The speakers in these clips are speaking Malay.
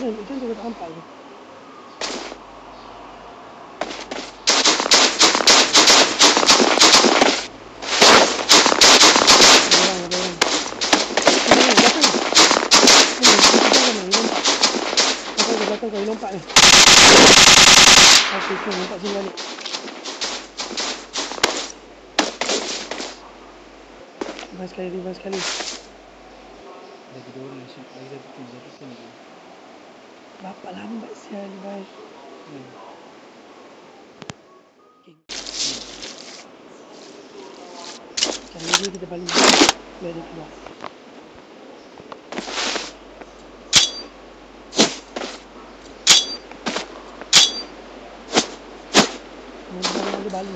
Macam tu tak nampak ke? Belakang kau lompat ni. Okey, kau lompat sini balik. Revive sekali. Lagi 2 orang lagi satu tim je. Bapak lambat sial revive. Kali ni kita balik. Biar dia keluar. Dia balik.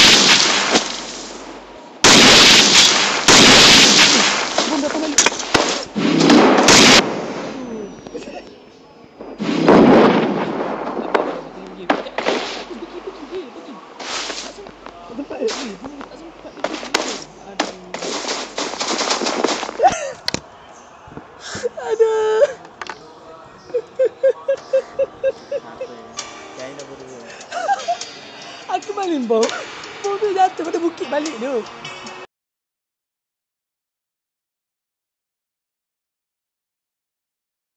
Bom datang balik. Tempat ni. Tak sempat Aduh. Jangan dah bodoh. Aku main bom. Bom tu jatuh pada bukit balik tu.